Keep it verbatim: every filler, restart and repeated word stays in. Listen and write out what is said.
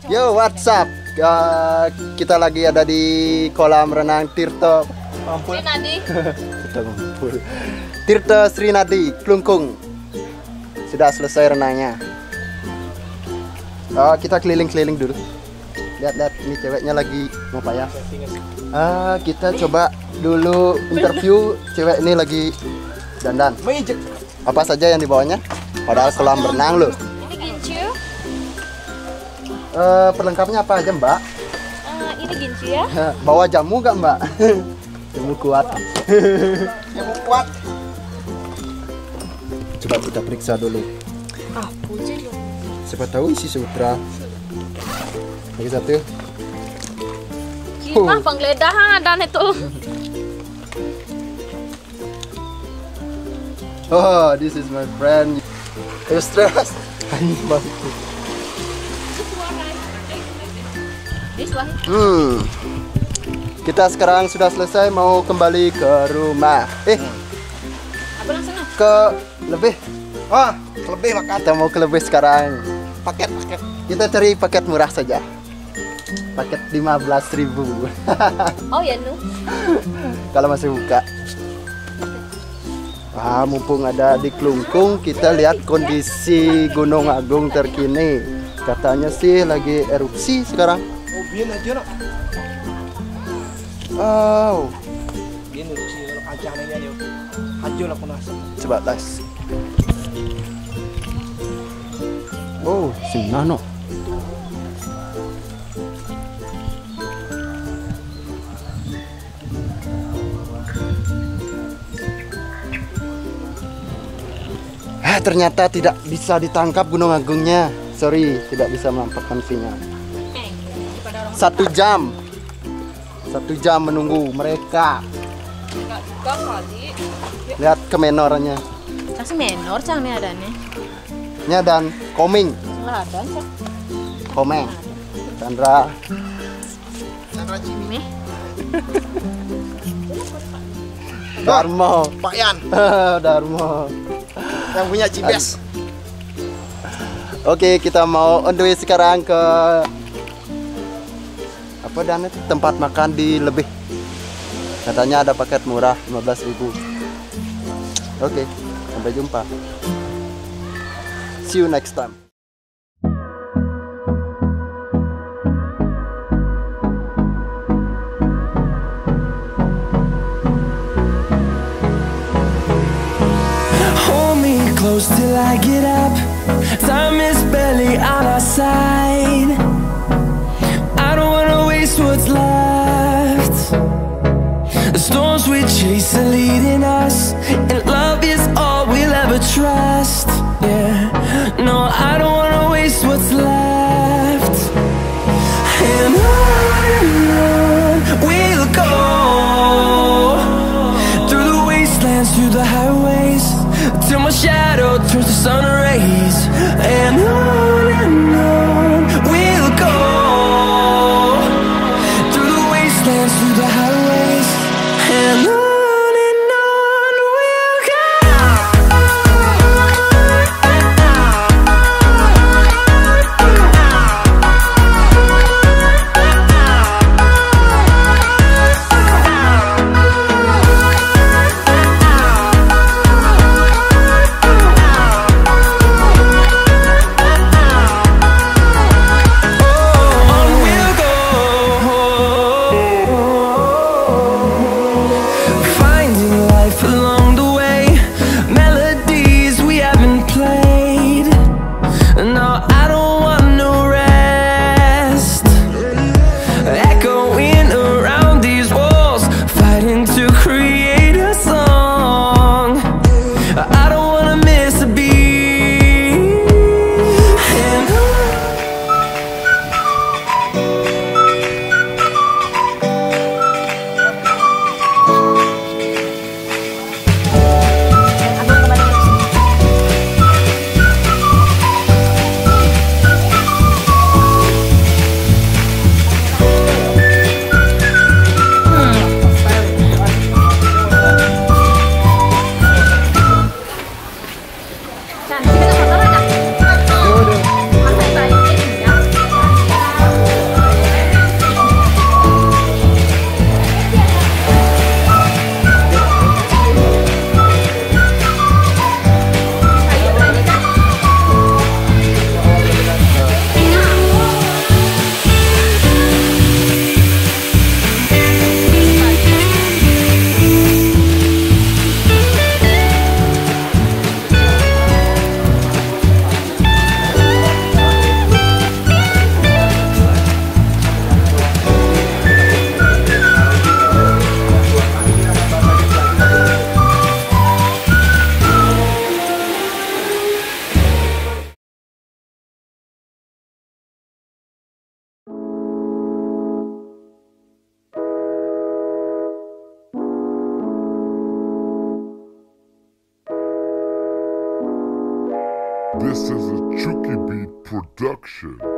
Yo, what's up? Uh, kita lagi ada di kolam renang Tirto Srinadi. Tirto Srinadi, Klungkung. Sudah selesai renangnya. Uh, kita keliling-keliling dulu. Lihat-lihat, ini ceweknya lagi mau payah. Uh, kita coba dulu interview cewek ini lagi dandan. Apa saja yang dibawanya? Padahal kolam renang loh. Ini gincu. Uh, perlengkapnya apa aja, Mbak? Uh, ini gincu ya. Bawa jamu gak, Mbak? Jamu kuat. Jamu kuat. Coba kita periksa dulu. Ah, puji. Siapa tahu isi sutra. Lagi satu. Kita penggeledahan dan itu. Oh, this is my friend. Are you stressed? Hmm. Kita sekarang sudah selesai, mau kembali ke rumah. Eh, Apa langsung? ke lebih. Ah, lebih makan. Kita mau ke lebih sekarang. Paket, paket. Kita cari paket murah saja. Paket lima belas ribu. Oh ya nu. Kalau masih buka. Ah, mumpung ada di Klungkung, kita lihat kondisi Gunung Agung terkini. Katanya sih lagi erupsi sekarang. Oh, biar aja nak. Oh, Biar dulu sih aja nih ayo. Hajo lah punas. coba tes. Oh, sinah no. Ah, ternyata tidak bisa ditangkap Gunung Agungnya. Sorry, tidak bisa menampakkan sinyal. Satu jam, satu jam menunggu mereka. Lihat ke menornya. Kasih menor cang nih ada nih. Nya dan koming, Lah ada cang. komeng, Chandra. Chandra Cimi. Nih. Darmo. Pak Yan Darmo. yang punya Cibes. Oke, kita mau on the way sekarang ke apa dan itu tempat makan di lebih. Katanya ada paket murah lima belas ribu. Oke, sampai jumpa. See you next time. Close till I get up. Time is barely on our side. I don't wanna waste what's left. The storms we chase are leading us, and love is all we'll ever trust. Yeah, no, I don't wanna waste what's left. And on and on we'll go, through the wastelands, through the highways, till my shadow turns to sun rays. And on and on we'll go, through the wastelands, through the highways. And on and on This is a Chucky Beat production.